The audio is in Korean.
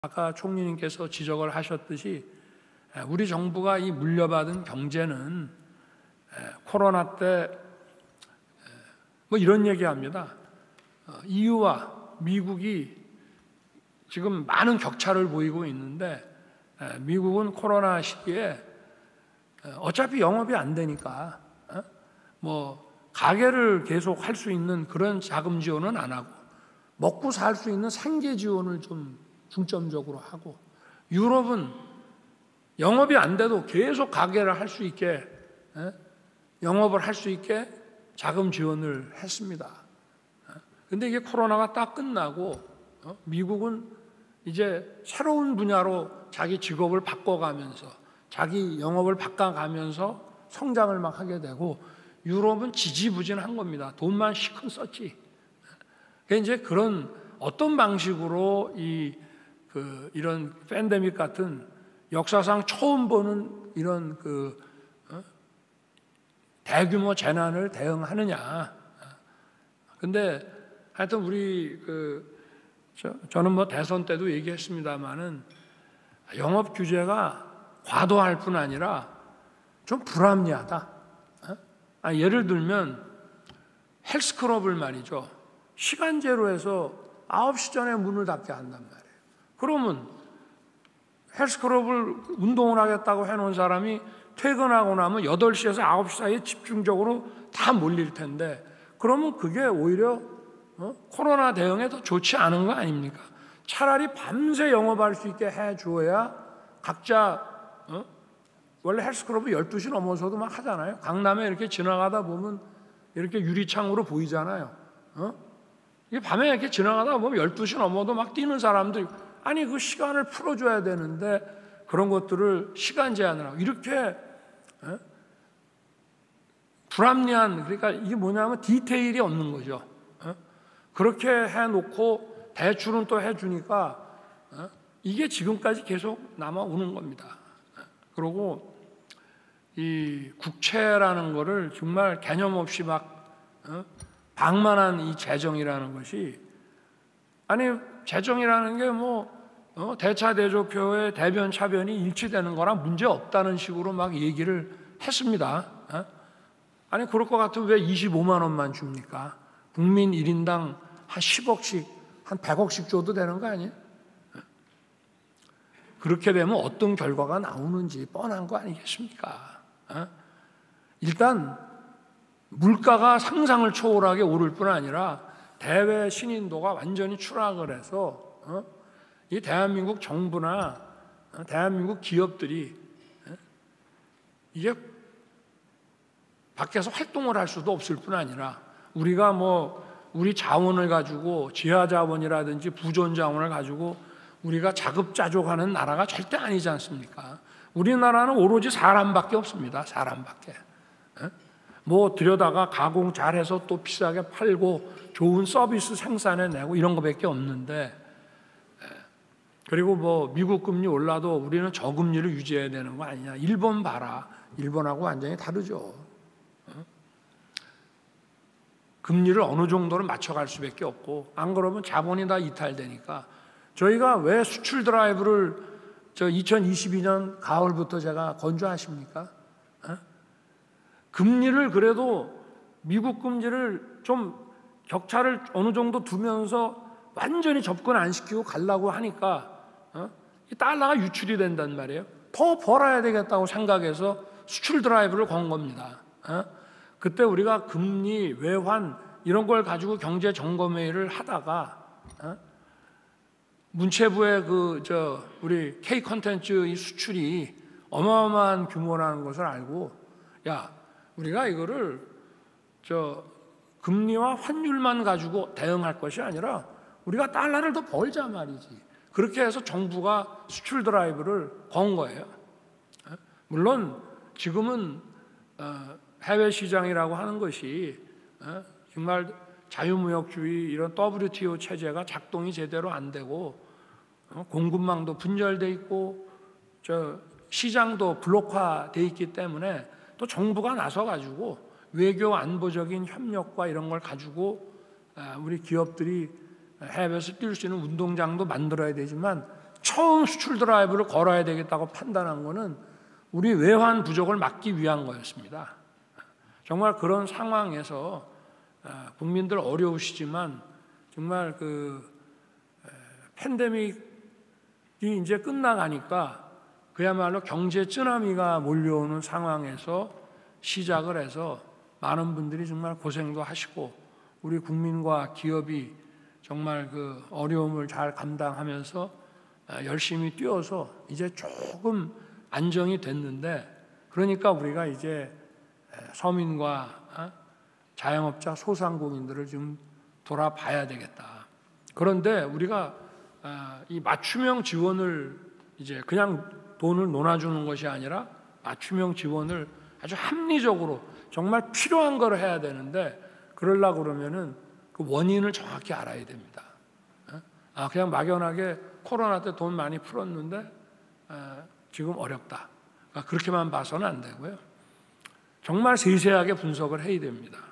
아까 총리님께서 지적을 하셨듯이 우리 정부가 이 물려받은 경제는 코로나 때 뭐 이런 얘기합니다. EU와 미국이 지금 많은 격차를 보이고 있는데 미국은 코로나 시기에 어차피 영업이 안 되니까 뭐 가게를 계속 할 수 있는 그런 자금 지원은 안 하고 먹고 살 수 있는 생계 지원을 좀 중점적으로 하고, 유럽은 영업이 안 돼도 계속 가게를 할 수 있게 영업을 할 수 있게 자금 지원을 했습니다. 근데 이게 코로나가 딱 끝나고 미국은 이제 새로운 분야로 자기 직업을 바꿔가면서 자기 영업을 바꿔가면서 성장을 막 하게 되고, 유럽은 지지부진한 겁니다. 돈만 시큰 썼지. 이제 그런 어떤 방식으로 이런 팬데믹 같은 역사상 처음 보는 이런 대규모 재난을 대응하느냐. 근데 하여튼 저는 뭐 대선 때도 얘기했습니다만은 영업 규제가 과도할 뿐 아니라 좀 불합리하다. 예를 들면 헬스클럽을 말이죠. 시간제로 해서 9시 전에 문을 닫게 한단 말이에요. 그러면 헬스클럽을 운동을 하겠다고 해놓은 사람이 퇴근하고 나면 8시에서 9시 사이에 집중적으로 다 몰릴 텐데, 그러면 그게 오히려 코로나 대응에 더 좋지 않은 거 아닙니까? 차라리 밤새 영업할 수 있게 해줘야 각자 원래 헬스클럽은 12시 넘어서도 막 하잖아요. 강남에 이렇게 지나가다 보면 이렇게 유리창으로 보이잖아요. 이게 밤에 이렇게 지나가다 보면 12시 넘어도 막 뛰는 사람들, 아니 그 시간을 풀어줘야 되는데 그런 것들을 시간 제한을 하고 이렇게 불합리한, 그러니까 이게 뭐냐면 디테일이 없는 거죠. 그렇게 해놓고 대출은 또 해주니까 이게 지금까지 계속 남아오는 겁니다. 그리고 이 국채라는 거를 정말 개념 없이 막 방만한 이 재정이라는 것이, 아니 재정이라는 게 뭐 대차대조표의 대변 차변이 일치되는 거랑 문제 없다는 식으로 막 얘기를 했습니다. 아니 그럴 것 같으면 왜 25만 원만 줍니까? 국민 1인당 한 10억씩 한 100억씩 줘도 되는 거 아니에요? 그렇게 되면 어떤 결과가 나오는지 뻔한 거 아니겠습니까? 일단 물가가 상상을 초월하게 오를 뿐 아니라 대외 신인도가 완전히 추락을 해서 이 대한민국 정부나 대한민국 기업들이 이게 밖에서 활동을 할 수도 없을 뿐 아니라 우리가 뭐 우리 자원을 가지고 지하 자원이라든지 부존 자원을 가지고 우리가 자급자족하는 나라가 절대 아니지 않습니까? 우리나라는 오로지 사람밖에 없습니다. 사람밖에. 뭐 들여다가 가공 잘해서 또 비싸게 팔고 좋은 서비스 생산해내고 이런 거밖에 없는데, 그리고 뭐 미국 금리 올라도 우리는 저금리를 유지해야 되는 거 아니냐. 일본 봐라. 일본하고 완전히 다르죠. 금리를 어느 정도는 맞춰갈 수밖에 없고, 안 그러면 자본이 다 이탈되니까. 저희가 왜 수출 드라이브를 2022년 가을부터 제가 건조하십니까? 금리를 그래도 미국 금리를 좀 격차를 어느 정도 두면서 완전히 접근 안 시키고 가려고 하니까 이 달러가 유출이 된단 말이에요. 더 벌어야 되겠다고 생각해서 수출 드라이브를 건 겁니다. 그때 우리가 금리, 외환 이런 걸 가지고 경제 점검회의를 하다가 문체부의 우리 K 콘텐츠 이 수출이 어마어마한 규모라는 것을 알고, 야 우리가 이거를 금리와 환율만 가지고 대응할 것이 아니라 우리가 달러를 더 벌자 말이지. 그렇게 해서 정부가 수출 드라이브를 건 거예요. 물론 지금은 해외 시장이라고 하는 것이 정말 자유무역주의 이런 WTO 체제가 작동이 제대로 안 되고 공급망도 분절돼 있고 시장도 블록화돼 있기 때문에 또 정부가 나서 가지고 외교 안보적인 협력과 이런 걸 가지고 우리 기업들이 해외에서 뛸 수 있는 운동장도 만들어야 되지만, 처음 수출 드라이브를 걸어야 되겠다고 판단한 것은 우리 외환 부족을 막기 위한 거였습니다. 정말 그런 상황에서 국민들 어려우시지만 정말 팬데믹이 이제 끝나가니까 그야말로 경제 쓰나미가 몰려오는 상황에서 시작을 해서 많은 분들이 정말 고생도 하시고 우리 국민과 기업이 정말 그 어려움을 잘 감당하면서 열심히 뛰어서 이제 조금 안정이 됐는데, 그러니까 우리가 이제 서민과 자영업자 소상공인들을 좀 돌아봐야 되겠다. 그런데 우리가 이 맞춤형 지원을 이제 그냥 돈을 논아주는 것이 아니라 맞춤형 지원을 아주 합리적으로 정말 필요한 걸 해야 되는데, 그러려고 그러면은 그 원인을 정확히 알아야 됩니다. 그냥 막연하게 코로나 때 돈 많이 풀었는데 지금 어렵다. 그렇게만 봐서는 안 되고요. 정말 세세하게 분석을 해야 됩니다.